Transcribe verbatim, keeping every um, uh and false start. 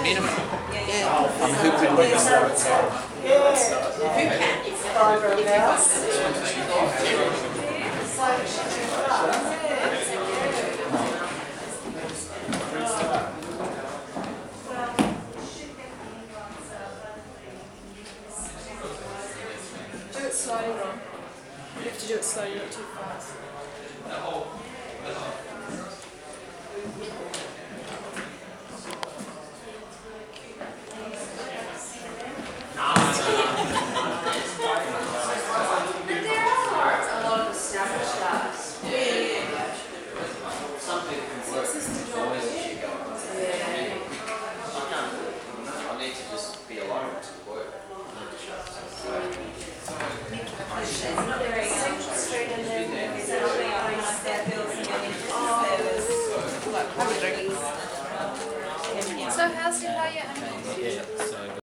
minimal. Yeah. I mean, who can do that? Who can? Do it slowly, Ron. You have to do it slowly, not too fast. So how's your how you